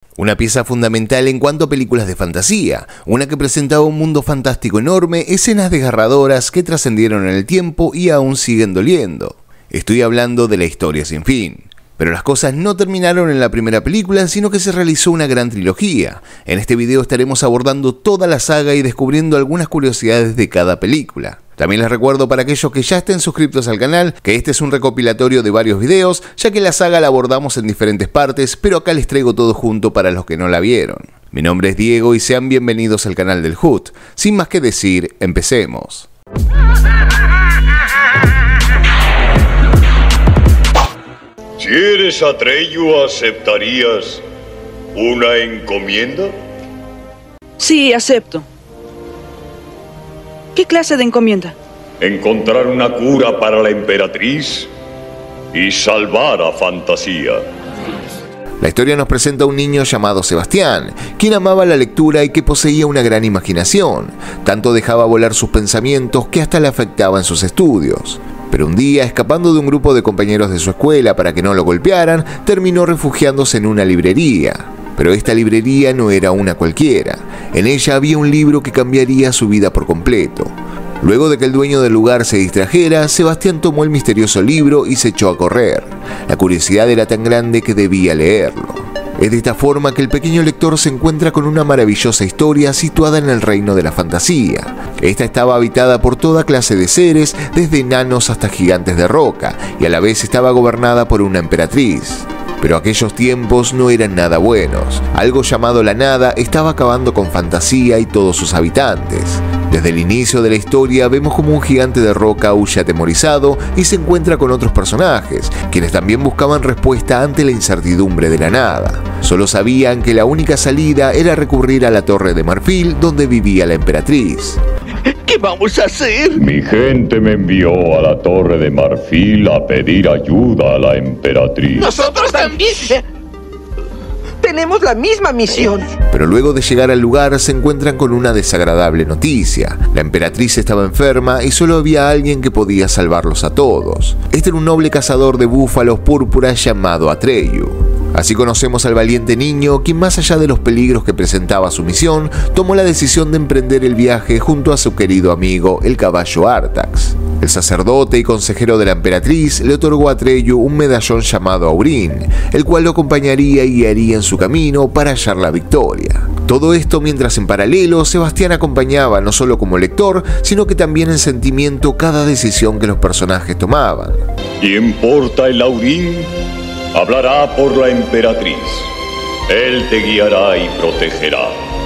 Una pieza fundamental en cuanto a películas de fantasía, una que presentaba un mundo fantástico enorme, escenas desgarradoras que trascendieron en el tiempo y aún siguen doliendo. Estoy hablando de La historia sin fin. Pero las cosas no terminaron en la primera película, sino que se realizó una gran trilogía. En este video estaremos abordando toda la saga y descubriendo algunas curiosidades de cada película. También les recuerdo para aquellos que ya estén suscritos al canal, que este es un recopilatorio de varios videos, ya que la saga la abordamos en diferentes partes, pero acá les traigo todo junto para los que no la vieron. Mi nombre es Diego y sean bienvenidos al canal del Hood. Sin más que decir, empecemos. Si eres Atreyu, ¿aceptarías una encomienda? Sí, acepto. ¿Qué clase de encomienda? Encontrar una cura para la emperatriz y salvar a Fantasía. La historia nos presenta a un niño llamado Sebastián, quien amaba la lectura y que poseía una gran imaginación. Tanto dejaba volar sus pensamientos que hasta le afectaba en sus estudios. Pero un día, escapando de un grupo de compañeros de su escuela para que no lo golpearan, terminó refugiándose en una librería. Pero esta librería no era una cualquiera. En ella había un libro que cambiaría su vida por completo. Luego de que el dueño del lugar se distrajera, Sebastián tomó el misterioso libro y se echó a correr. La curiosidad era tan grande que debía leerlo. Es de esta forma que el pequeño lector se encuentra con una maravillosa historia situada en el reino de la fantasía. Esta estaba habitada por toda clase de seres, desde enanos hasta gigantes de roca, y a la vez estaba gobernada por una emperatriz. Pero aquellos tiempos no eran nada buenos. Algo llamado la Nada estaba acabando con Fantasía y todos sus habitantes. Desde el inicio de la historia vemos como un gigante de roca huye atemorizado y se encuentra con otros personajes, quienes también buscaban respuesta ante la incertidumbre de la nada. Solo sabían que la única salida era recurrir a la Torre de Marfil, donde vivía la emperatriz. ¿Qué vamos a hacer? Mi gente me envió a la Torre de Marfil a pedir ayuda a la emperatriz. ¡Nosotros también! Tenemos la misma misión. Pero luego de llegar al lugar se encuentran con una desagradable noticia. La emperatriz estaba enferma y solo había alguien que podía salvarlos a todos. Este era un noble cazador de búfalos púrpuras llamado Atreyu. Así conocemos al valiente niño, quien más allá de los peligros que presentaba su misión, tomó la decisión de emprender el viaje junto a su querido amigo, el caballo Artax. El sacerdote y consejero de la emperatriz le otorgó a Atreyu un medallón llamado Aurín, el cual lo acompañaría y guiaría en su camino para hallar la victoria. Todo esto mientras en paralelo Sebastián acompañaba no solo como lector, sino que también en sentimiento cada decisión que los personajes tomaban. ¿Quién porta el Aurín? Hablará por la emperatriz. Él te guiará y protegerá.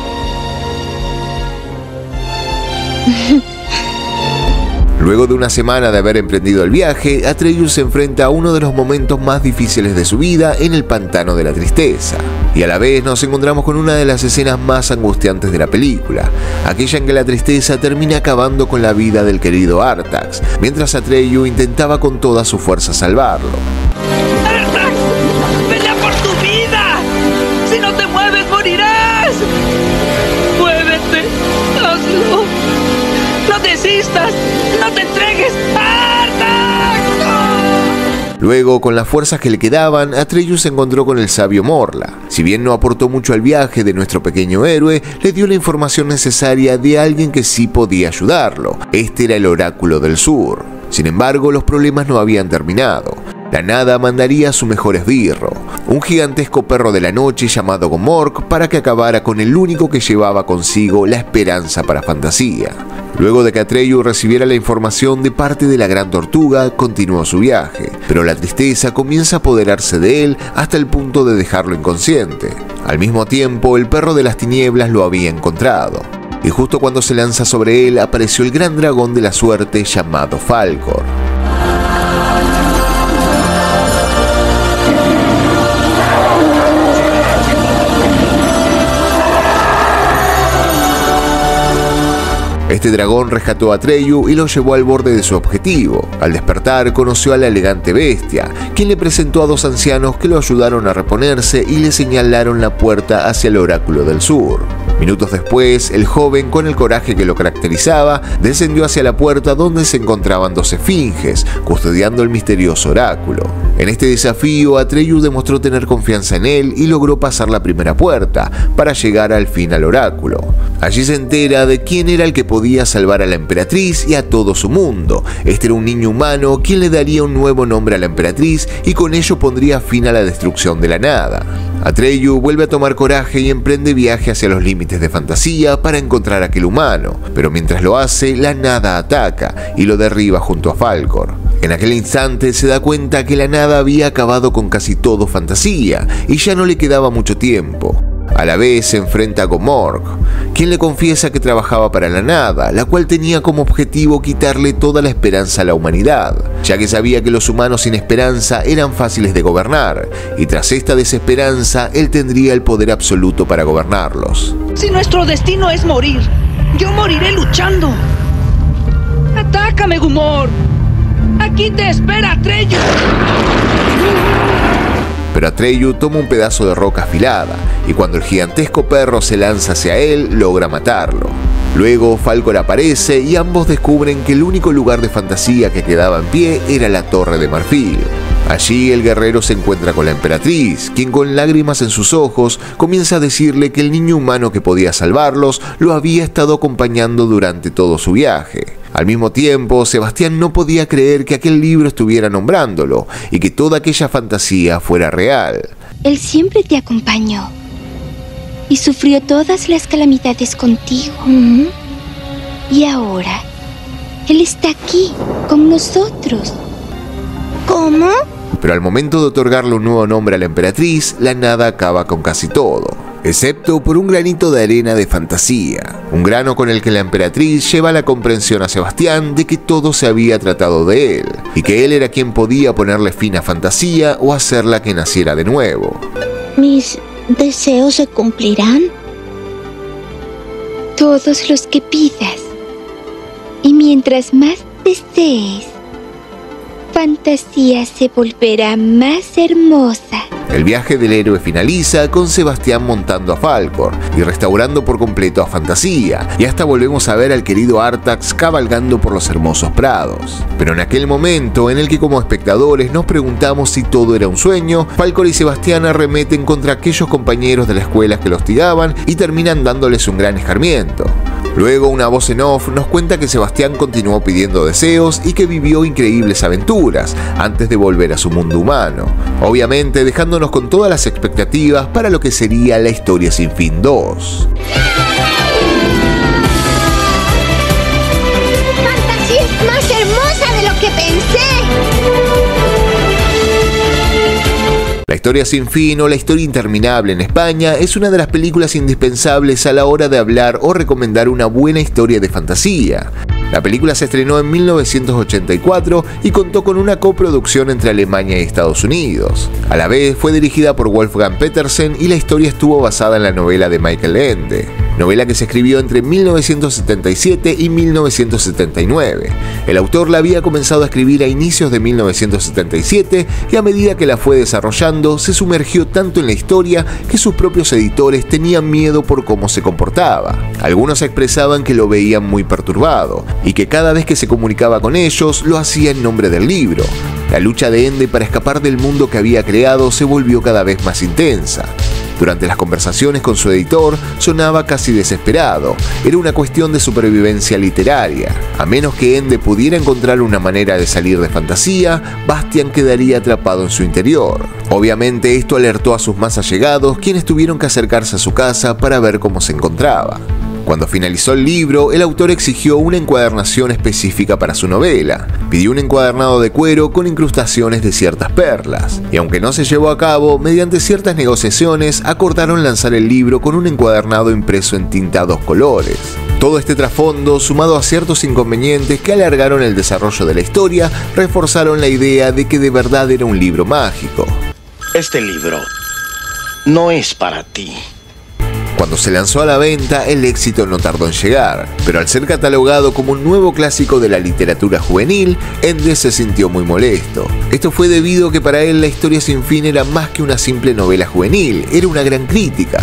Luego de una semana de haber emprendido el viaje, Atreyu se enfrenta a uno de los momentos más difíciles de su vida en el pantano de la tristeza. Y a la vez nos encontramos con una de las escenas más angustiantes de la película, aquella en que la tristeza termina acabando con la vida del querido Artax, mientras Atreyu intentaba con toda su fuerza salvarlo. ¡Artax! ¡Pelea por tu vida! ¡Si no te mueves, morirás! ¡Muévete! ¡Hazlo! ¡No desistas! ¡No te entregues! ¡Artax! ¡No! Luego, con las fuerzas que le quedaban, Atreyu se encontró con el sabio Morla. Si bien no aportó mucho al viaje de nuestro pequeño héroe, le dio la información necesaria de alguien que sí podía ayudarlo. Este era el Oráculo del Sur. Sin embargo, los problemas no habían terminado. La Nada mandaría a su mejor esbirro, un gigantesco perro de la noche llamado Gomork, para que acabara con el único que llevaba consigo la esperanza para Fantasía. Luego de que Atreyu recibiera la información de parte de la Gran Tortuga, continuó su viaje, pero la tristeza comienza a apoderarse de él hasta el punto de dejarlo inconsciente. Al mismo tiempo, el perro de las tinieblas lo había encontrado, y justo cuando se lanza sobre él apareció el gran dragón de la suerte llamado Falkor. Este dragón rescató a Atreyu y lo llevó al borde de su objetivo. Al despertar, conoció a la elegante bestia, quien le presentó a dos ancianos que lo ayudaron a reponerse y le señalaron la puerta hacia el Oráculo del Sur. Minutos después, el joven, con el coraje que lo caracterizaba, descendió hacia la puerta donde se encontraban dos esfinges, custodiando el misterioso oráculo. En este desafío, Atreyu demostró tener confianza en él y logró pasar la primera puerta, para llegar al fin al oráculo. Allí se entera de quién era el que podía salvar a la emperatriz y a todo su mundo. Este era un niño humano quien le daría un nuevo nombre a la emperatriz y con ello pondría fin a la destrucción de la nada. Atreyu vuelve a tomar coraje y emprende viaje hacia los límites de fantasía para encontrar a aquel humano, pero mientras lo hace, la nada ataca y lo derriba junto a Falkor. En aquel instante se da cuenta que la nada había acabado con casi todo fantasía y ya no le quedaba mucho tiempo. A la vez se enfrenta a Gomorg, quien le confiesa que trabajaba para la nada, la cual tenía como objetivo quitarle toda la esperanza a la humanidad, ya que sabía que los humanos sin esperanza eran fáciles de gobernar, y tras esta desesperanza, él tendría el poder absoluto para gobernarlos. Si nuestro destino es morir, yo moriré luchando. ¡Atácame, Gomorg! ¡Aquí te espera Atreyu! Pero Atreyu toma un pedazo de roca afilada, y cuando el gigantesco perro se lanza hacia él, logra matarlo. Luego Falkor aparece y ambos descubren que el único lugar de fantasía que quedaba en pie era la Torre de Marfil. Allí el guerrero se encuentra con la emperatriz, quien con lágrimas en sus ojos comienza a decirle que el niño humano que podía salvarlos lo había estado acompañando durante todo su viaje. Al mismo tiempo, Sebastián no podía creer que aquel libro estuviera nombrándolo y que toda aquella fantasía fuera real. Él siempre te acompañó y sufrió todas las calamidades contigo. Y ahora, él está aquí, con nosotros. ¿Cómo? Pero al momento de otorgarle un nuevo nombre a la emperatriz, la nada acaba con casi todo, excepto por un granito de arena de fantasía, un grano con el que la emperatriz lleva la comprensión a Sebastián de que todo se había tratado de él, y que él era quien podía ponerle fin a fantasía o hacerla que naciera de nuevo. ¿Mis deseos se cumplirán? Todos los que pidas. Y mientras más desees, fantasía se volverá más hermosa. El viaje del héroe finaliza con Sebastián montando a Falkor y restaurando por completo a Fantasía, y hasta volvemos a ver al querido Artax cabalgando por los hermosos prados. Pero en aquel momento en el que como espectadores nos preguntamos si todo era un sueño, Falkor y Sebastián arremeten contra aquellos compañeros de la escuela que los hostigaban y terminan dándoles un gran escarmiento. Luego una voz en off nos cuenta que Sebastián continuó pidiendo deseos y que vivió increíbles aventuras antes de volver a su mundo humano, obviamente dejándonos con todas las expectativas para lo que sería La Historia Sin Fin 2. ¡Fantasía es más hermosa de lo que pensé! La Historia Sin Fin o La Historia Interminable en España es una de las películas indispensables a la hora de hablar o recomendar una buena historia de fantasía. La película se estrenó en 1984 y contó con una coproducción entre Alemania y Estados Unidos. A la vez fue dirigida por Wolfgang Petersen y la historia estuvo basada en la novela de Michael Ende, novela que se escribió entre 1977 y 1979. El autor la había comenzado a escribir a inicios de 1977 y a medida que la fue desarrollando se sumergió tanto en la historia que sus propios editores tenían miedo por cómo se comportaba. Algunos expresaban que lo veían muy perturbado y que cada vez que se comunicaba con ellos lo hacía en nombre del libro. La lucha de Ende para escapar del mundo que había creado se volvió cada vez más intensa. Durante las conversaciones con su editor sonaba casi desesperado. Era una cuestión de supervivencia literaria. A menos que Ende pudiera encontrar una manera de salir de fantasía, Bastian quedaría atrapado en su interior. Obviamente esto alertó a sus más allegados, quienes tuvieron que acercarse a su casa para ver cómo se encontraba. Cuando finalizó el libro, el autor exigió una encuadernación específica para su novela. Pidió un encuadernado de cuero con incrustaciones de ciertas perlas, y aunque no se llevó a cabo, mediante ciertas negociaciones acordaron lanzar el libro con un encuadernado impreso en tinta a 2 colores. Todo este trasfondo, sumado a ciertos inconvenientes que alargaron el desarrollo de la historia, reforzaron la idea de que de verdad era un libro mágico. Este libro no es para ti. Cuando se lanzó a la venta, el éxito no tardó en llegar, pero al ser catalogado como un nuevo clásico de la literatura juvenil, Ende se sintió muy molesto. Esto fue debido a que para él La Historia Sin Fin era más que una simple novela juvenil, era una gran crítica.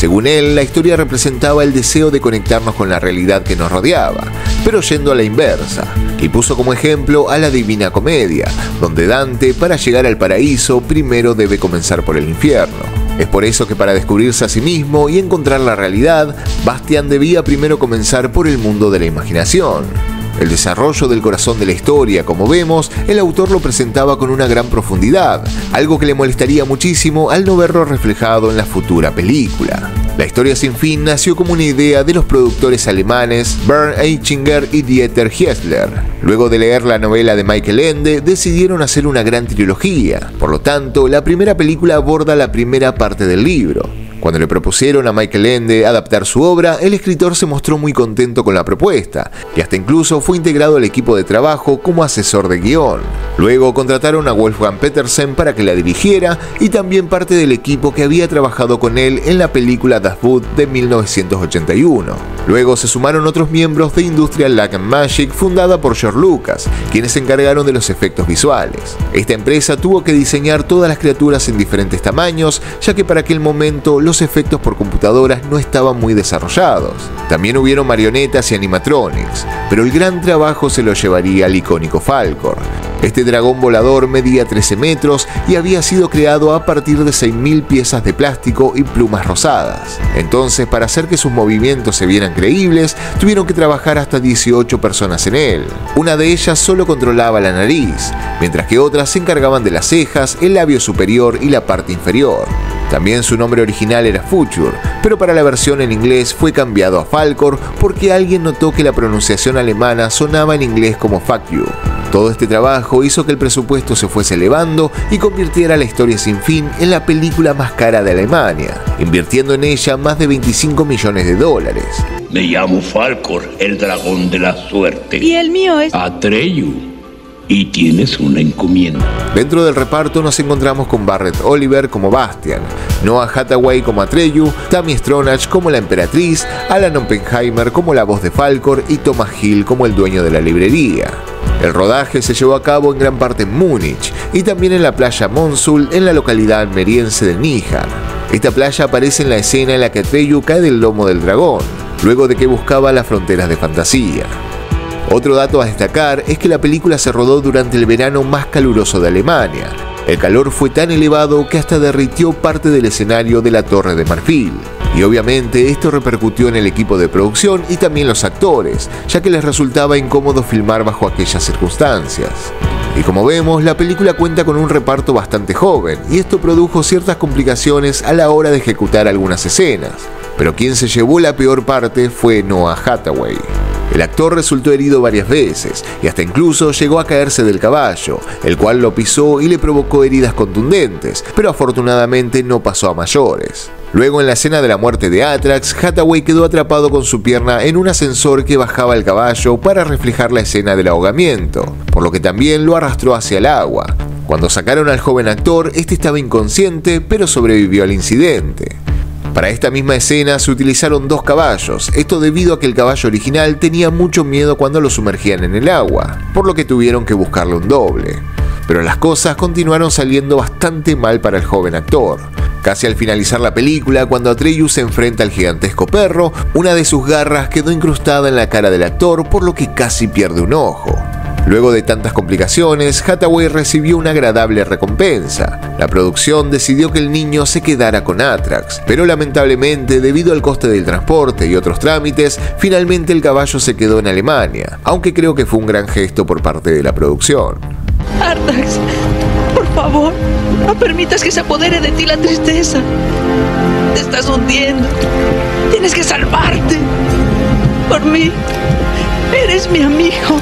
Según él, la historia representaba el deseo de conectarnos con la realidad que nos rodeaba, pero yendo a la inversa, y puso como ejemplo a la Divina Comedia, donde Dante, para llegar al paraíso, primero debe comenzar por el infierno. Es por eso que para descubrirse a sí mismo y encontrar la realidad, Bastian debía primero comenzar por el mundo de la imaginación. El desarrollo del corazón de la historia, como vemos, el autor lo presentaba con una gran profundidad, algo que le molestaría muchísimo al no verlo reflejado en la futura película. La historia sin fin nació como una idea de los productores alemanes Bernd Eichinger y Dieter Hiesler. Luego de leer la novela de Michael Ende, decidieron hacer una gran trilogía. Por lo tanto, la primera película aborda la primera parte del libro. Cuando le propusieron a Michael Ende adaptar su obra, el escritor se mostró muy contento con la propuesta y hasta incluso fue integrado al equipo de trabajo como asesor de guión. Luego contrataron a Wolfgang Petersen para que la dirigiera y también parte del equipo que había trabajado con él en la película Das Boot de 1981. Luego se sumaron otros miembros de Industrial Light and Magic fundada por George Lucas, quienes se encargaron de los efectos visuales. Esta empresa tuvo que diseñar todas las criaturas en diferentes tamaños, ya que para aquel momento los efectos por computadoras no estaban muy desarrollados. También hubieron marionetas y animatronics, pero el gran trabajo se lo llevaría al icónico Falkor. Este dragón volador medía 13 metros y había sido creado a partir de 6.000 piezas de plástico y plumas rosadas. Entonces, para hacer que sus movimientos se vieran creíbles, tuvieron que trabajar hasta 18 personas en él. Una de ellas solo controlaba la nariz, mientras que otras se encargaban de las cejas, el labio superior y la parte inferior. También su nombre original era Future, pero para la versión en inglés fue cambiado a Falkor porque alguien notó que la pronunciación alemana sonaba en inglés como fuck you. Todo este trabajo hizo que el presupuesto se fuese elevando y convirtiera La historia sin fin en la película más cara de Alemania, invirtiendo en ella más de $25 millones. Me llamo Falkor, el dragón de la suerte. Y el mío es Atreyu. Y tienes una encomienda. Dentro del reparto nos encontramos con Barrett Oliver como Bastian, Noah Hathaway como Atreyu, Tammy Stronach como la Emperatriz, Alan Oppenheimer como la voz de Falkor y Thomas Hill como el dueño de la librería. El rodaje se llevó a cabo en gran parte en Múnich y también en la playa Monsul en la localidad almeriense de Níjar. Esta playa aparece en la escena en la que Atreyu cae del lomo del dragón, luego de que buscaba las fronteras de fantasía. Otro dato a destacar es que la película se rodó durante el verano más caluroso de Alemania. El calor fue tan elevado que hasta derritió parte del escenario de la Torre de Marfil. Y obviamente esto repercutió en el equipo de producción y también los actores, ya que les resultaba incómodo filmar bajo aquellas circunstancias. Y como vemos, la película cuenta con un reparto bastante joven, y esto produjo ciertas complicaciones a la hora de ejecutar algunas escenas. Pero quien se llevó la peor parte fue Noah Hathaway. El actor resultó herido varias veces y hasta incluso llegó a caerse del caballo, el cual lo pisó y le provocó heridas contundentes, pero afortunadamente no pasó a mayores. Luego, en la escena de la muerte de Atrax, Hathaway quedó atrapado con su pierna en un ascensor que bajaba el caballo para reflejar la escena del ahogamiento, por lo que también lo arrastró hacia el agua. Cuando sacaron al joven actor, este estaba inconsciente, pero sobrevivió al incidente. Para esta misma escena se utilizaron 2 caballos, esto debido a que el caballo original tenía mucho miedo cuando lo sumergían en el agua, por lo que tuvieron que buscarle un doble. Pero las cosas continuaron saliendo bastante mal para el joven actor. Casi al finalizar la película, cuando Atreyu se enfrenta al gigantesco perro, una de sus garras quedó incrustada en la cara del actor, por lo que casi pierde un ojo. Luego de tantas complicaciones, Hathaway recibió una agradable recompensa. La producción decidió que el niño se quedara con Atrax, pero lamentablemente, debido al coste del transporte y otros trámites, finalmente el caballo se quedó en Alemania, aunque creo que fue un gran gesto por parte de la producción. Artax, por favor, no permitas que se apodere de ti la tristeza. Te estás hundiendo. Tienes que salvarte. Por mí, eres mi amigo.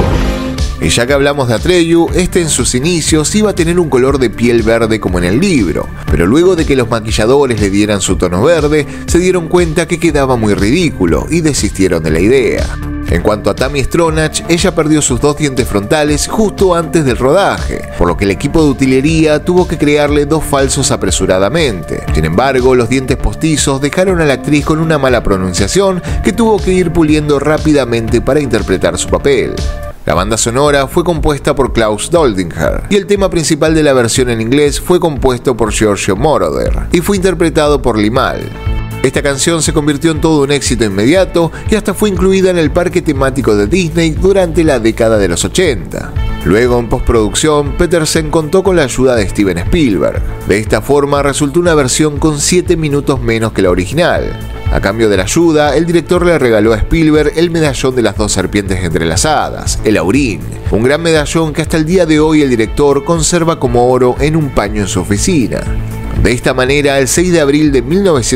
Y ya que hablamos de Atreyu, este en sus inicios iba a tener un color de piel verde como en el libro, pero luego de que los maquilladores le dieran su tono verde, se dieron cuenta que quedaba muy ridículo y desistieron de la idea. En cuanto a Tammy Stronach, ella perdió sus 2 dientes frontales justo antes del rodaje, por lo que el equipo de utilería tuvo que crearle 2 falsos apresuradamente. Sin embargo, los dientes postizos dejaron a la actriz con una mala pronunciación que tuvo que ir puliendo rápidamente para interpretar su papel. La banda sonora fue compuesta por Klaus Doldinger y el tema principal de la versión en inglés fue compuesto por Giorgio Moroder y fue interpretado por Limahl. Esta canción se convirtió en todo un éxito inmediato y hasta fue incluida en el parque temático de Disney durante la década de los 80. Luego, en postproducción, Petersen contó con la ayuda de Steven Spielberg. De esta forma, resultó una versión con 7 minutos menos que la original. A cambio de la ayuda, el director le regaló a Spielberg el medallón de las 2 serpientes entrelazadas, el Aurín, un gran medallón que hasta el día de hoy el director conserva como oro en un paño en su oficina. De esta manera, el 6 de abril de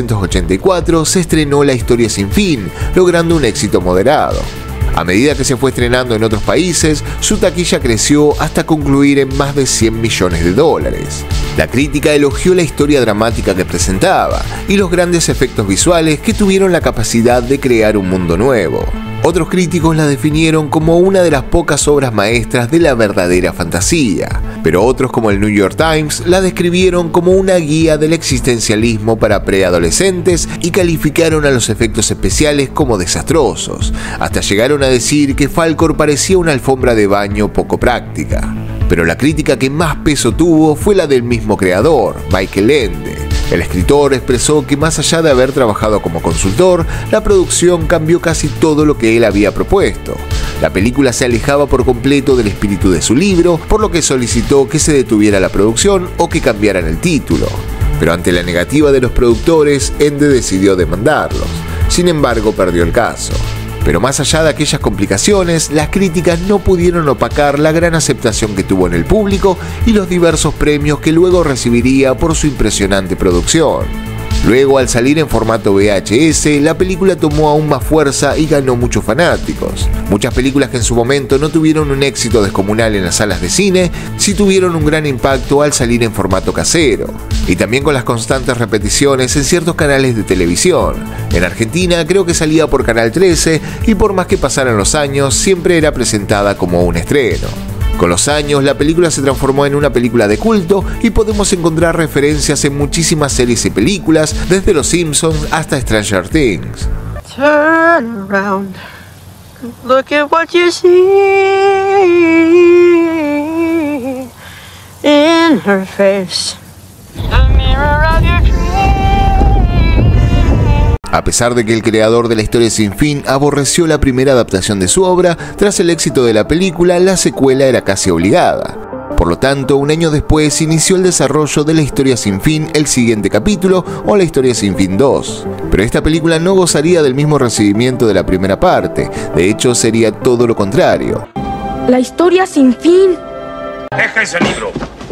1984 se estrenó La historia sin fin, logrando un éxito moderado. A medida que se fue estrenando en otros países, su taquilla creció hasta concluir en más de 100 millones de dólares. La crítica elogió la historia dramática que presentaba y los grandes efectos visuales que tuvieron la capacidad de crear un mundo nuevo. Otros críticos la definieron como una de las pocas obras maestras de la verdadera fantasía, pero otros, como el New York Times, la describieron como una guía del existencialismo para preadolescentes y calificaron a los efectos especiales como desastrosos, hasta llegaron a decir que Falkor parecía una alfombra de baño poco práctica. Pero la crítica que más peso tuvo fue la del mismo creador, Michael Ende. El escritor expresó que más allá de haber trabajado como consultor, la producción cambió casi todo lo que él había propuesto. La película se alejaba por completo del espíritu de su libro, por lo que solicitó que se detuviera la producción o que cambiaran el título. Pero ante la negativa de los productores, Ende decidió demandarlos. Sin embargo, perdió el caso. Pero más allá de aquellas complicaciones, las críticas no pudieron opacar la gran aceptación que tuvo en el público y los diversos premios que luego recibiría por su impresionante producción. Luego, al salir en formato VHS, la película tomó aún más fuerza y ganó muchos fanáticos. Muchas películas que en su momento no tuvieron un éxito descomunal en las salas de cine, sí tuvieron un gran impacto al salir en formato casero. Y también con las constantes repeticiones en ciertos canales de televisión. En Argentina creo que salía por Canal 13 y por más que pasaran los años, siempre era presentada como un estreno. Con los años, la película se transformó en una película de culto y podemos encontrar referencias en muchísimas series y películas, desde Los Simpsons hasta Stranger Things. Turn around, look at what you see in her face, the mirror of your dreams. A pesar de que el creador de La historia sin fin aborreció la primera adaptación de su obra, tras el éxito de la película, la secuela era casi obligada. Por lo tanto, un año después inició el desarrollo de La historia sin fin, el siguiente capítulo, o La historia sin fin 2. Pero esta película no gozaría del mismo recibimiento de la primera parte, de hecho sería todo lo contrario. La historia sin fin. Deja ese libro.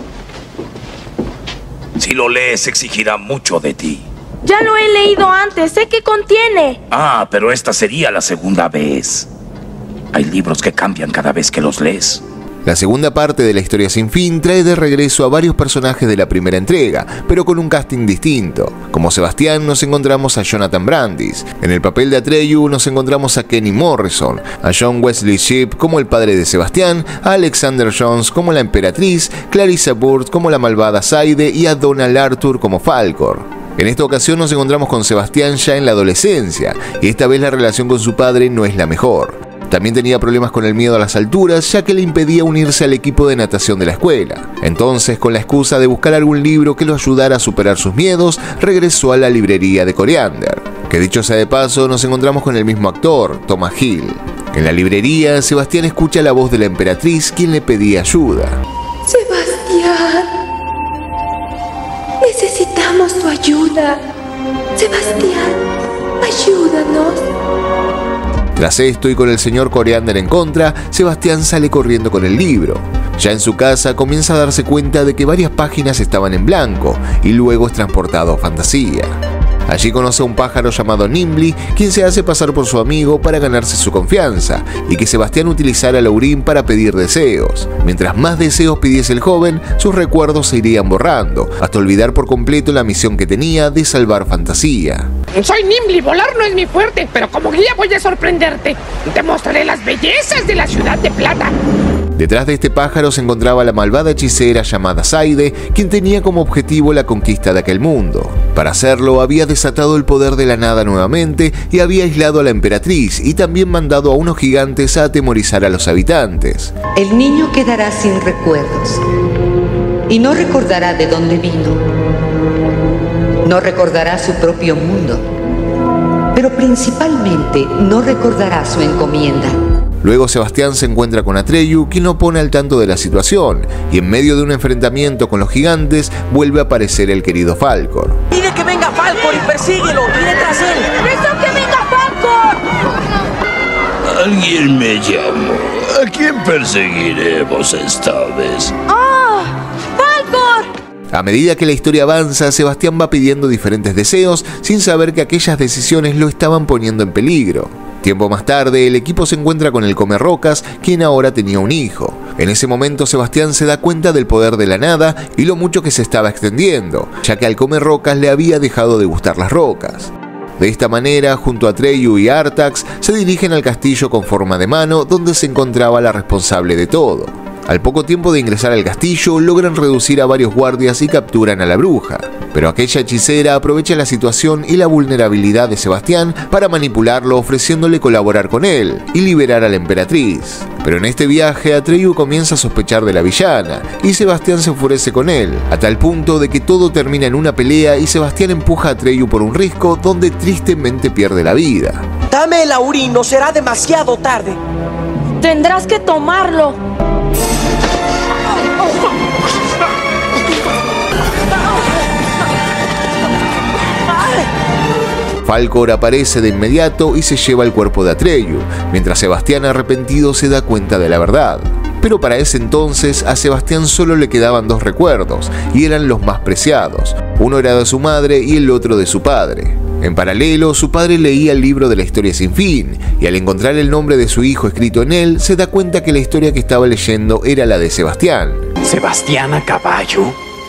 Si lo lees, exigirá mucho de ti. Ya lo he leído antes, sé qué contiene. Ah, pero esta sería la segunda vez. Hay libros que cambian cada vez que los lees. La segunda parte de La historia sin fin trae de regreso a varios personajes de la primera entrega, pero con un casting distinto. Como Sebastián nos encontramos a Jonathan Brandis. En el papel de Atreyu nos encontramos a Kenny Morrison, a John Wesley Shipp como el padre de Sebastián, a Alexander Jones como la emperatriz, Clarissa Burt como la malvada Saide y a Donald Arthur como Falkor. En esta ocasión nos encontramos con Sebastián ya en la adolescencia, y esta vez la relación con su padre no es la mejor. También tenía problemas con el miedo a las alturas, ya que le impedía unirse al equipo de natación de la escuela. Entonces, con la excusa de buscar algún libro que lo ayudara a superar sus miedos, regresó a la librería de Coriander. Que dicho sea de paso, nos encontramos con el mismo actor, Thomas Hill. En la librería, Sebastián escucha la voz de la emperatriz, quien le pedía ayuda. Sebastián, necesitamos tu ayuda. Sebastián, ayúdanos. Tras esto y con el señor Coriander en contra, Sebastián sale corriendo con el libro. Ya en su casa comienza a darse cuenta de que varias páginas estaban en blanco y luego es transportado a Fantasía. Allí conoce a un pájaro llamado Nimble, quien se hace pasar por su amigo para ganarse su confianza y que Sebastián utilizara el Aurín para pedir deseos. Mientras más deseos pidiese el joven, sus recuerdos se irían borrando, hasta olvidar por completo la misión que tenía de salvar Fantasía. Soy Nimble, volar no es mi fuerte, pero como guía voy a sorprenderte. Te mostraré las bellezas de la ciudad de plata. Detrás de este pájaro se encontraba la malvada hechicera llamada Saide, quien tenía como objetivo la conquista de aquel mundo. Para hacerlo, había desatado el poder de la nada nuevamente y había aislado a la emperatriz y también mandado a unos gigantes a atemorizar a los habitantes. El niño quedará sin recuerdos y no recordará de dónde vino. No recordará su propio mundo. pero principalmente no recordará su encomienda. Luego Sebastián se encuentra con Atreyu, quien lo pone al tanto de la situación, y en medio de un enfrentamiento con los gigantes vuelve a aparecer el querido Falkor. Pide que venga Falkor y persíguelo, viene tras él. ¡Eso que venga Falkor! Alguien me llamó. ¿A quién perseguiremos esta vez? ¡Oh! ¡Falkor! A medida que la historia avanza, Sebastián va pidiendo diferentes deseos sin saber que aquellas decisiones lo estaban poniendo en peligro. Tiempo más tarde, el equipo se encuentra con el Comerrocas, quien ahora tenía un hijo. En ese momento, Sebastián se da cuenta del poder de la nada y lo mucho que se estaba extendiendo, ya que al Comerrocas le había dejado de gustar las rocas. De esta manera, junto a Atreyu y Artax, se dirigen al castillo con forma de mano, donde se encontraba la responsable de todo. Al poco tiempo de ingresar al castillo, logran reducir a varios guardias y capturan a la bruja. Pero aquella hechicera aprovecha la situación y la vulnerabilidad de Sebastián para manipularlo, ofreciéndole colaborar con él y liberar a la emperatriz. Pero en este viaje, Atreyu comienza a sospechar de la villana y Sebastián se enfurece con él, a tal punto de que todo termina en una pelea y Sebastián empuja a Atreyu por un risco donde tristemente pierde la vida. Dame el Aurín, no será demasiado tarde. Tendrás que tomarlo. Falkor aparece de inmediato y se lleva el cuerpo de Atreyu, mientras Sebastián arrepentido se da cuenta de la verdad. Pero para ese entonces a Sebastián solo le quedaban dos recuerdos, y eran los más preciados. Uno era de su madre y el otro de su padre. En paralelo, su padre leía el libro de la historia sin fin, y al encontrar el nombre de su hijo escrito en él, se da cuenta que la historia que estaba leyendo era la de Sebastián. ¿Sebastián a caballo?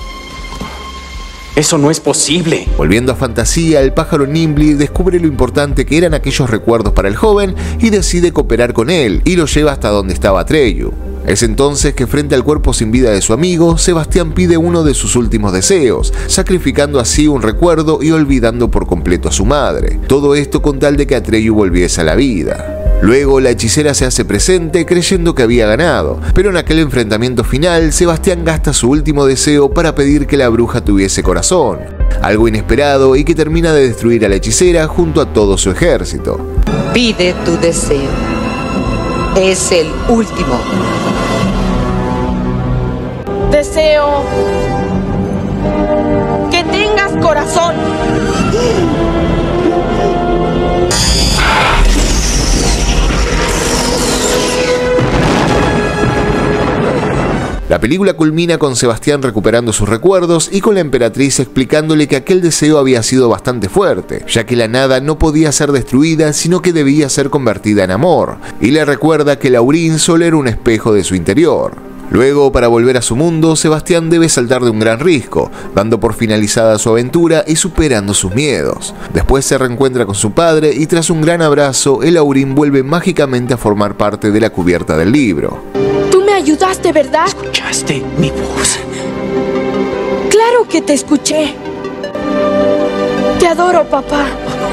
¡Eso no es posible! Volviendo a fantasía, el pájaro Nimbly descubre lo importante que eran aquellos recuerdos para el joven y decide cooperar con él, y lo lleva hasta donde estaba Atreyu. Es entonces que frente al cuerpo sin vida de su amigo, Sebastián pide uno de sus últimos deseos, sacrificando así un recuerdo y olvidando por completo a su madre. Todo esto con tal de que Atreyu volviese a la vida. Luego la hechicera se hace presente creyendo que había ganado, pero en aquel enfrentamiento final, Sebastián gasta su último deseo para pedir que la bruja tuviese corazón, algo inesperado y que termina de destruir a la hechicera junto a todo su ejército. Pide tu deseo. Es el último. Deseo que tengas corazón. La película culmina con Sebastián recuperando sus recuerdos y con la emperatriz explicándole que aquel deseo había sido bastante fuerte, ya que la nada no podía ser destruida, sino que debía ser convertida en amor, y le recuerda que el Aurín solo era un espejo de su interior. Luego, para volver a su mundo, Sebastián debe saltar de un gran risco, dando por finalizada su aventura y superando sus miedos. Después se reencuentra con su padre y tras un gran abrazo, el Aurín vuelve mágicamente a formar parte de la cubierta del libro. Tú me ayudaste, ¿verdad? ¿Escuchaste mi voz? Claro que te escuché. Te adoro, papá.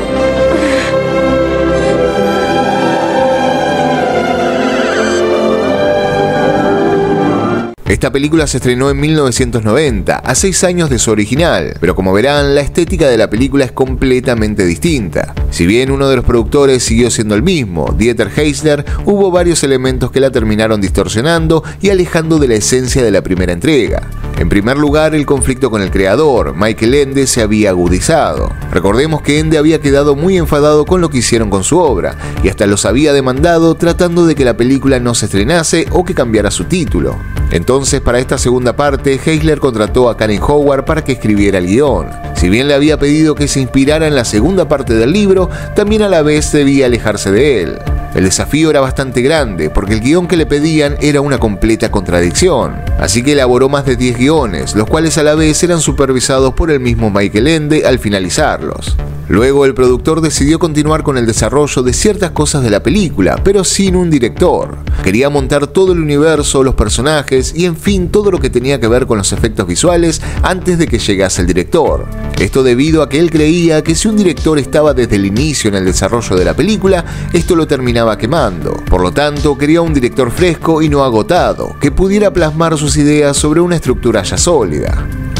Esta película se estrenó en 1990, a 6 años de su original, pero como verán, la estética de la película es completamente distinta. Si bien uno de los productores siguió siendo el mismo, Dieter Heisler, hubo varios elementos que la terminaron distorsionando y alejando de la esencia de la primera entrega. En primer lugar, el conflicto con el creador, Michael Ende, se había agudizado. Recordemos que Ende había quedado muy enfadado con lo que hicieron con su obra, y hasta los había demandado tratando de que la película no se estrenase o que cambiara su título. Entonces, para esta segunda parte, Heisler contrató a Karen Howard para que escribiera el guión. Si bien le había pedido que se inspirara en la segunda parte del libro, también a la vez debía alejarse de él. El desafío era bastante grande, porque el guión que le pedían era una completa contradicción. Así que elaboró más de 10 guiones, los cuales a la vez eran supervisados por el mismo Michael Ende al finalizarlos. Luego el productor decidió continuar con el desarrollo de ciertas cosas de la película, pero sin un director. Quería montar todo el universo, los personajes y en fin todo lo que tenía que ver con los efectos visuales antes de que llegase el director. Esto debido a que él creía que si un director estaba desde el inicio en el desarrollo de la película, esto lo terminaba quemando. Por lo tanto, quería un director fresco y no agotado, que pudiera plasmar sus ideas sobre una estructura ya sólida.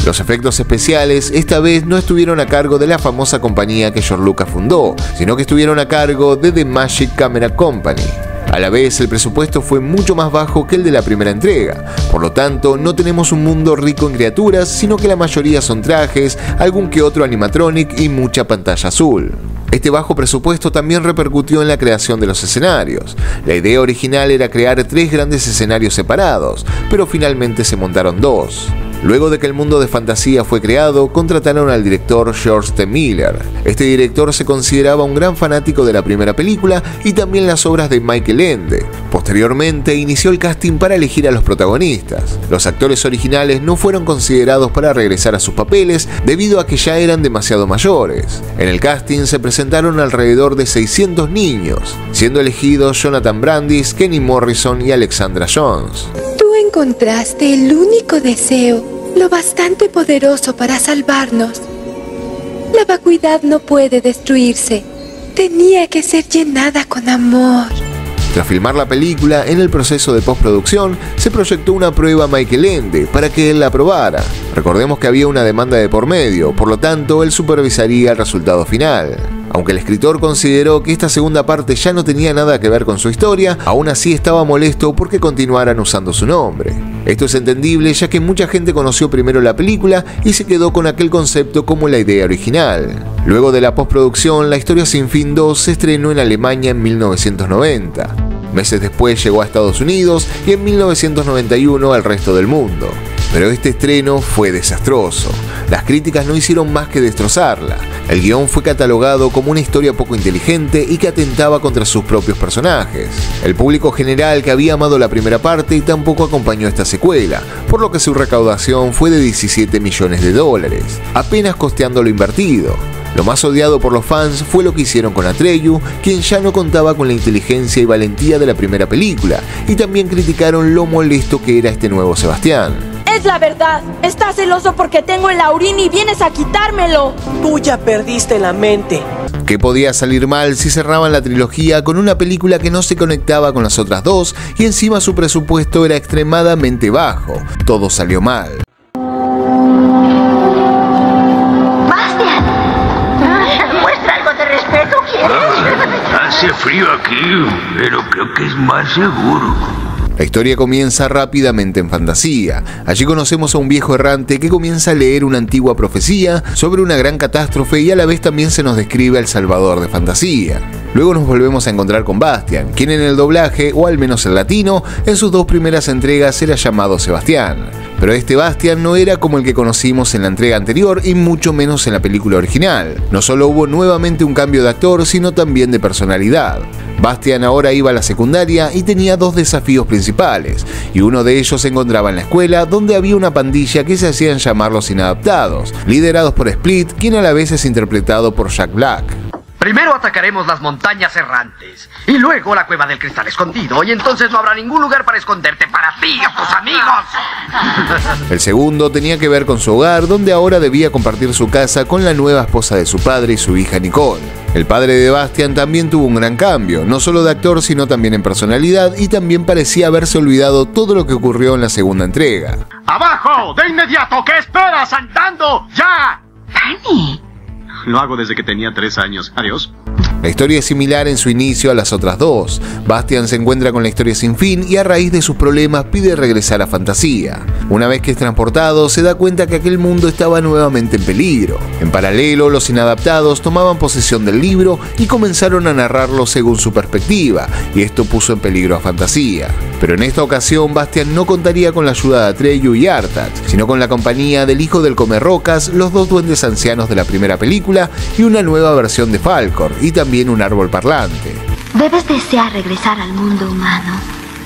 Los efectos especiales esta vez no estuvieron a cargo de la famosa compañía que George Lucas fundó, sino que estuvieron a cargo de The Magic Camera Company. A la vez, el presupuesto fue mucho más bajo que el de la primera entrega, por lo tanto, no tenemos un mundo rico en criaturas, sino que la mayoría son trajes, algún que otro animatronic y mucha pantalla azul. Este bajo presupuesto también repercutió en la creación de los escenarios. La idea original era crear 3 grandes escenarios separados, pero finalmente se montaron 2. Luego de que el mundo de fantasía fue creado, contrataron al director George T. Miller. Este director se consideraba un gran fanático de la primera película y también las obras de Michael Ende. Posteriormente, inició el casting para elegir a los protagonistas. Los actores originales no fueron considerados para regresar a sus papeles debido a que ya eran demasiado mayores. En el casting se presentaron alrededor de 600 niños, siendo elegidos Jonathan Brandis, Kenny Morrison y Alexandra Jones. Tú encontraste el único deseo lo bastante poderoso para salvarnos. La vacuidad no puede destruirse. Tenía que ser llenada con amor. Tras filmar la película, en el proceso de postproducción, se proyectó una prueba a Michael Ende para que él la aprobara. Recordemos que había una demanda de por medio, por lo tanto, él supervisaría el resultado final. Aunque el escritor consideró que esta segunda parte ya no tenía nada que ver con su historia, aún así estaba molesto porque continuaran usando su nombre. Esto es entendible ya que mucha gente conoció primero la película y se quedó con aquel concepto como la idea original. Luego de la postproducción, La Historia Sin Fin 2 se estrenó en Alemania en 1990. Meses después llegó a Estados Unidos y en 1991 al resto del mundo. Pero este estreno fue desastroso. Las críticas no hicieron más que destrozarla. El guión fue catalogado como una historia poco inteligente y que atentaba contra sus propios personajes. El público general que había amado la primera parte tampoco acompañó esta secuela, por lo que su recaudación fue de $17 millones, apenas costeando lo invertido. Lo más odiado por los fans fue lo que hicieron con Atreyu, quien ya no contaba con la inteligencia y valentía de la primera película, y también criticaron lo molesto que era este nuevo Sebastián. Es la verdad. Estás celoso porque tengo el Laurín y vienes a quitármelo. Tú ya perdiste la mente. ¿Qué podía salir mal si cerraban la trilogía con una película que no se conectaba con las otras dos y encima su presupuesto era extremadamente bajo? Todo salió mal. ¡Bastian! ¿Muestra algo de respeto, quieres? Hace frío aquí, pero creo que es más seguro. La historia comienza rápidamente en fantasía. Allí conocemos a un viejo errante que comienza a leer una antigua profecía sobre una gran catástrofe y a la vez también se nos describe al salvador de fantasía. Luego nos volvemos a encontrar con Bastian, quien en el doblaje, o al menos el latino, en sus 2 primeras entregas era llamado Sebastián. Pero este Bastian no era como el que conocimos en la entrega anterior y mucho menos en la película original. No solo hubo nuevamente un cambio de actor, sino también de personalidad. Bastian ahora iba a la secundaria y tenía 2 desafíos principales, y uno de ellos se encontraba en la escuela, donde había una pandilla que se hacían llamar los Inadaptados, liderados por Split, quien a la vez es interpretado por Jack Black. Primero atacaremos las montañas errantes, y luego la cueva del cristal escondido, y entonces no habrá ningún lugar para esconderte para ti y tus amigos. El segundo tenía que ver con su hogar, donde ahora debía compartir su casa con la nueva esposa de su padre y su hija Nicole. El padre de Bastian también tuvo un gran cambio, no solo de actor sino también en personalidad, y también parecía haberse olvidado todo lo que ocurrió en la segunda entrega. ¡Abajo! ¡De inmediato! ¿Qué esperas? ¡Andando! ¡Ya! Fanny. Lo hago desde que tenía 3 años. Adiós. La historia es similar en su inicio a las otras 2. Bastian se encuentra con la historia sin fin y a raíz de sus problemas pide regresar a fantasía. Una vez que es transportado, se da cuenta que aquel mundo estaba nuevamente en peligro. En paralelo, los Inadaptados tomaban posesión del libro y comenzaron a narrarlo según su perspectiva, y esto puso en peligro a fantasía. Pero en esta ocasión, Bastian no contaría con la ayuda de Atreyu y Artax, sino con la compañía del hijo del Comerrocas, los 2 duendes ancianos de la primera película y una nueva versión de Falcor, y también un árbol parlante. Debes desear regresar al mundo humano.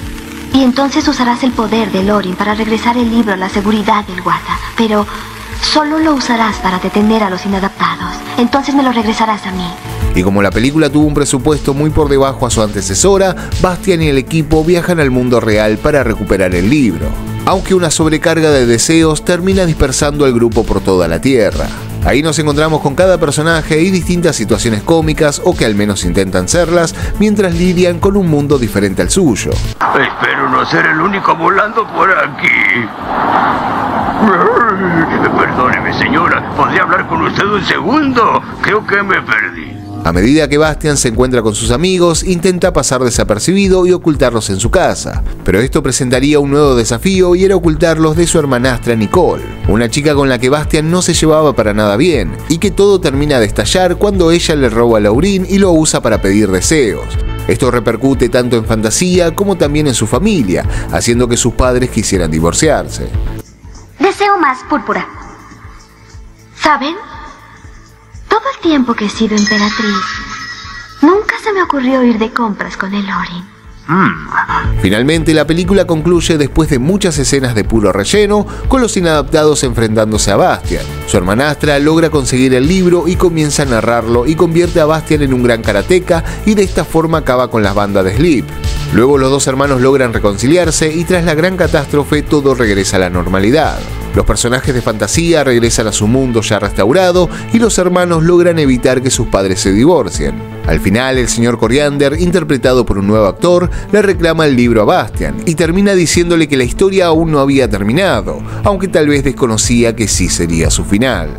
Y entonces usarás el poder de Lorin para regresar el libro a la seguridad del Wata. Pero solo lo usarás para detener a los Inadaptados. Entonces me lo regresarás a mí. Y como la película tuvo un presupuesto muy por debajo a su antecesora, Bastian y el equipo viajan al mundo real para recuperar el libro. Aunque una sobrecarga de deseos termina dispersando al grupo por toda la Tierra. Ahí nos encontramos con cada personaje y distintas situaciones cómicas, o que al menos intentan serlas, mientras lidian con un mundo diferente al suyo. Espero no ser el único volando por aquí. Perdóneme, señora. ¿Podría hablar con usted un segundo? Creo que me perdí. A medida que Bastian se encuentra con sus amigos, intenta pasar desapercibido y ocultarlos en su casa. Pero esto presentaría un nuevo desafío y era ocultarlos de su hermanastra Nicole, una chica con la que Bastian no se llevaba para nada bien, y que todo termina de estallar cuando ella le roba a Laurín y lo usa para pedir deseos. Esto repercute tanto en Fantasía como también en su familia, haciendo que sus padres quisieran divorciarse. Deseo más púrpura. ¿Saben? Todo el tiempo que he sido emperatriz, nunca se me ocurrió ir de compras con el Lorin. Finalmente, la película concluye después de muchas escenas de puro relleno, con los inadaptados enfrentándose a Bastian. Su hermanastra logra conseguir el libro y comienza a narrarlo y convierte a Bastian en un gran karateca y de esta forma acaba con las bandas de Sleep. Luego los dos hermanos logran reconciliarse y tras la gran catástrofe todo regresa a la normalidad. Los personajes de Fantasía regresan a su mundo ya restaurado y los hermanos logran evitar que sus padres se divorcien. Al final, el señor Coriander, interpretado por un nuevo actor, le reclama el libro a Bastian y termina diciéndole que la historia aún no había terminado, aunque tal vez desconocía que sí sería su final.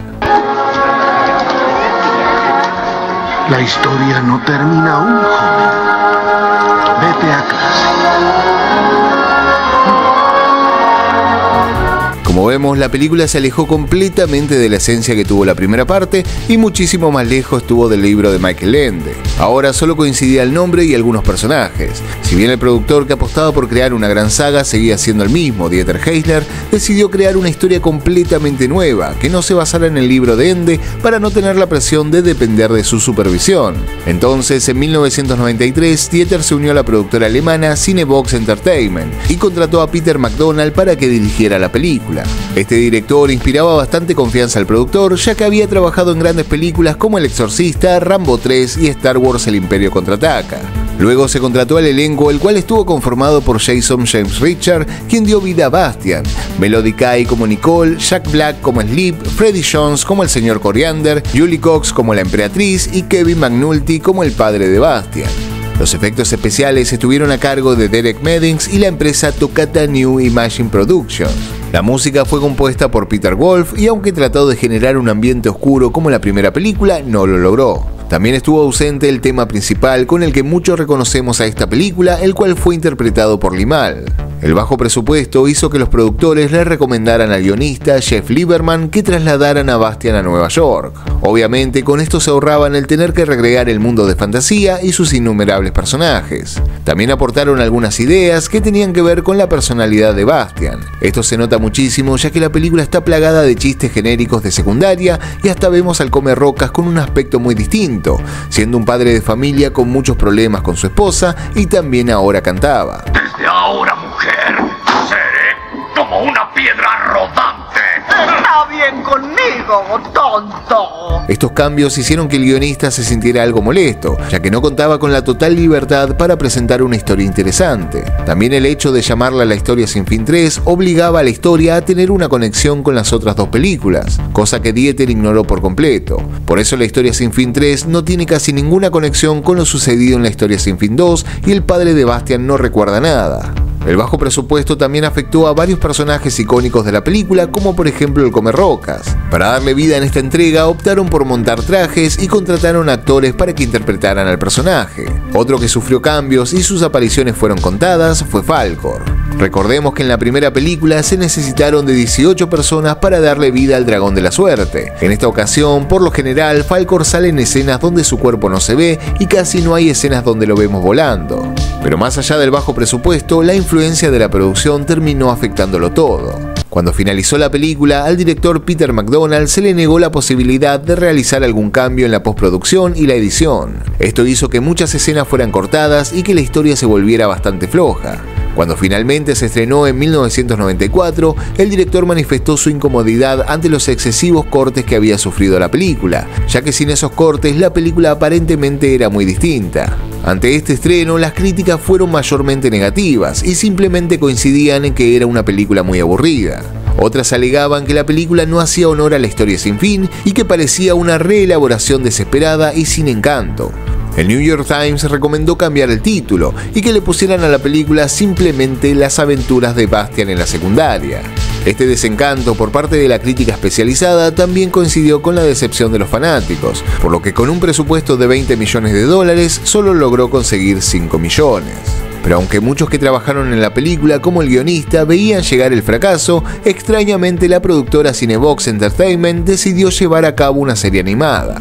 La historia no termina aún, joven. Vete a clase. Como vemos, la película se alejó completamente de la esencia que tuvo la primera parte y muchísimo más lejos estuvo del libro de Michael Ende. Ahora solo coincidía el nombre y algunos personajes. Si bien el productor que apostaba por crear una gran saga seguía siendo el mismo, Dieter Heisler, decidió crear una historia completamente nueva, que no se basara en el libro de Ende para no tener la presión de depender de su supervisión. Entonces, en 1993, Dieter se unió a la productora alemana Cinebox Entertainment y contrató a Peter McDonald para que dirigiera la película. Este director inspiraba bastante confianza al productor, ya que había trabajado en grandes películas como El Exorcista, Rambo 3 y Star Wars El Imperio Contraataca. Luego se contrató al elenco, el cual estuvo conformado por Jason James Richard, quien dio vida a Bastian, Melody Kai como Nicole, Jack Black como Sleep, Freddie Jones como el señor Coriander, Julie Cox como la emperatriz y Kevin McNulty como el padre de Bastian. Los efectos especiales estuvieron a cargo de Derek Meddings y la empresa Toccata New Imaging Productions. La música fue compuesta por Peter Wolf y aunque trató de generar un ambiente oscuro como la primera película, no lo logró. También estuvo ausente el tema principal con el que muchos reconocemos a esta película, el cual fue interpretado por Limahl. El bajo presupuesto hizo que los productores le recomendaran al guionista Jeff Lieberman que trasladaran a Bastian a Nueva York. Obviamente, con esto se ahorraban el tener que recrear el mundo de Fantasía y sus innumerables personajes. También aportaron algunas ideas que tenían que ver con la personalidad de Bastian. Esto se nota muchísimo ya que la película está plagada de chistes genéricos de secundaria y hasta vemos al come rocas con un aspecto muy distinto, siendo un padre de familia con muchos problemas con su esposa y también ahora cantaba. Desde ahora, mujer, seré como una piedra rodante. Está bien conmigo, tonto. Estos cambios hicieron que el guionista se sintiera algo molesto, ya que no contaba con la total libertad para presentar una historia interesante. También el hecho de llamarla La Historia Sin Fin 3 obligaba a la historia a tener una conexión con las otras dos películas, cosa que Dieter ignoró por completo. Por eso La Historia Sin Fin 3 no tiene casi ninguna conexión con lo sucedido en La Historia Sin Fin 2 y el padre de Bastian no recuerda nada. El bajo presupuesto también afectó a varios personajes icónicos de la película, como por ejemplo el come rocas. Para darle vida en esta entrega optaron por montar trajes y contrataron actores para que interpretaran al personaje. Otro que sufrió cambios y sus apariciones fueron contadas fue Falkor. Recordemos que en la primera película se necesitaron de 18 personas para darle vida al dragón de la suerte. En esta ocasión, por lo general, Falkor sale en escenas donde su cuerpo no se ve y casi no hay escenas donde lo vemos volando. Pero más allá del bajo presupuesto, la influencia de la producción terminó afectándolo todo. Cuando finalizó la película, al director Peter McDonald se le negó la posibilidad de realizar algún cambio en la postproducción y la edición. Esto hizo que muchas escenas fueran cortadas y que la historia se volviera bastante floja. Cuando finalmente se estrenó en 1994, el director manifestó su incomodidad ante los excesivos cortes que había sufrido la película, ya que sin esos cortes la película aparentemente era muy distinta. Ante este estreno, las críticas fueron mayormente negativas y simplemente coincidían en que era una película muy aburrida. Otras alegaban que la película no hacía honor a La Historia Sin Fin y que parecía una reelaboración desesperada y sin encanto. El New York Times recomendó cambiar el título y que le pusieran a la película simplemente Las aventuras de Bastian en la secundaria. Este desencanto por parte de la crítica especializada también coincidió con la decepción de los fanáticos, por lo que con un presupuesto de $20 millones solo logró conseguir 5 millones. Pero aunque muchos que trabajaron en la película como el guionista veían llegar el fracaso, extrañamente la productora Cinebox Entertainment decidió llevar a cabo una serie animada.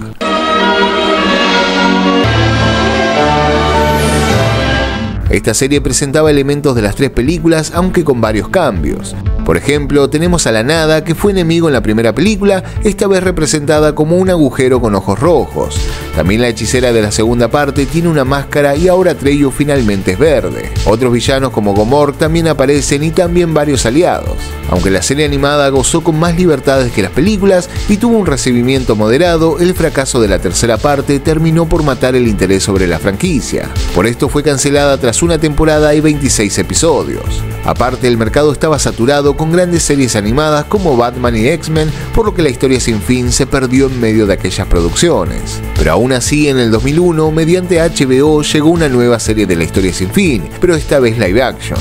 Esta serie presentaba elementos de las 3 películas, aunque con varios cambios. Por ejemplo, tenemos a la Nada, que fue enemigo en la primera película, esta vez representada como un agujero con ojos rojos. También la hechicera de la segunda parte tiene una máscara y ahora Atreyu finalmente es verde. Otros villanos como Gomork también aparecen y también varios aliados. Aunque la serie animada gozó con más libertades que las películas y tuvo un recibimiento moderado, el fracaso de la tercera parte terminó por matar el interés sobre la franquicia. Por esto fue cancelada tras una temporada y 26 episodios. Aparte, el mercado estaba saturado con grandes series animadas como Batman y X-Men, por lo que la historia sin fin se perdió en medio de aquellas producciones. Pero aún así, en el 2001, mediante HBO llegó una nueva serie de la historia sin fin, pero esta vez live action.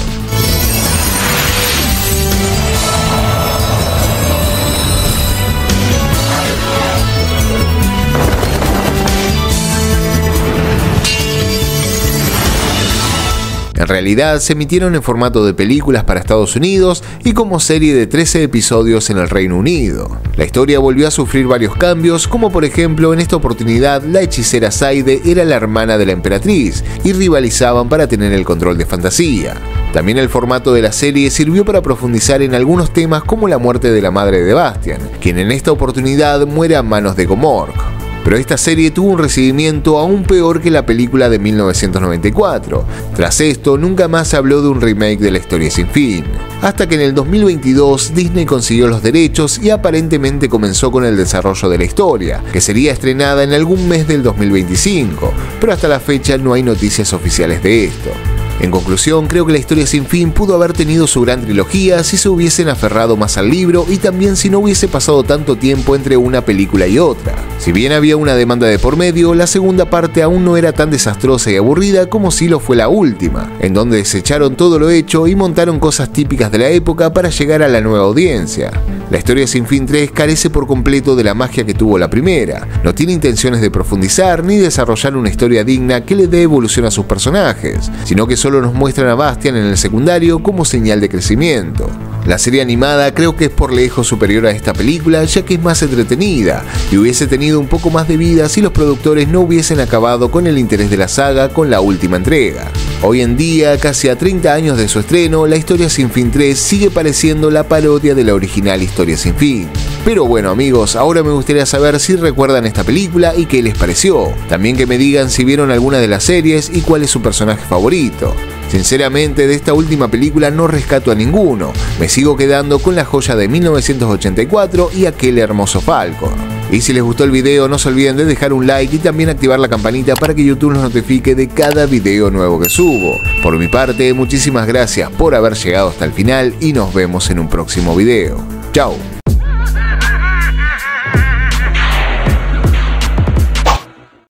En realidad se emitieron en formato de películas para Estados Unidos y como serie de 13 episodios en el Reino Unido. La historia volvió a sufrir varios cambios, como por ejemplo en esta oportunidad la hechicera Saide era la hermana de la emperatriz y rivalizaban para tener el control de Fantasía. También el formato de la serie sirvió para profundizar en algunos temas como la muerte de la madre de Bastian, quien en esta oportunidad muere a manos de Gomork. Pero esta serie tuvo un recibimiento aún peor que la película de 1994. Tras esto, nunca más se habló de un remake de La Historia Sin Fin. Hasta que en el 2022 Disney consiguió los derechos y aparentemente comenzó con el desarrollo de la historia, que sería estrenada en algún mes del 2025, pero hasta la fecha no hay noticias oficiales de esto. En conclusión, creo que La Historia Sin Fin pudo haber tenido su gran trilogía si se hubiesen aferrado más al libro y también si no hubiese pasado tanto tiempo entre una película y otra. Si bien había una demanda de por medio, la segunda parte aún no era tan desastrosa y aburrida como sí lo fue la última, en donde desecharon todo lo hecho y montaron cosas típicas de la época para llegar a la nueva audiencia. La Historia Sin Fin 3 carece por completo de la magia que tuvo la primera, no tiene intenciones de profundizar ni desarrollar una historia digna que le dé evolución a sus personajes, sino que solo nos muestran a Bastian en el secundario como señal de crecimiento. La serie animada creo que es por lejos superior a esta película, ya que es más entretenida y hubiese tenido un poco más de vida si los productores no hubiesen acabado con el interés de la saga con la última entrega. Hoy en día, casi a 30 años de su estreno, La Historia Sin Fin 3 sigue pareciendo la parodia de la original Historia Sin Fin. Pero bueno amigos, ahora me gustaría saber si recuerdan esta película y qué les pareció. También que me digan si vieron alguna de las series y cuál es su personaje favorito. Sinceramente, de esta última película no rescato a ninguno, me sigo quedando con la joya de 1984 y aquel hermoso Falcon. Y si les gustó el video, no se olviden de dejar un like y también activar la campanita para que YouTube nos notifique de cada video nuevo que subo. Por mi parte, muchísimas gracias por haber llegado hasta el final y nos vemos en un próximo video. Chao.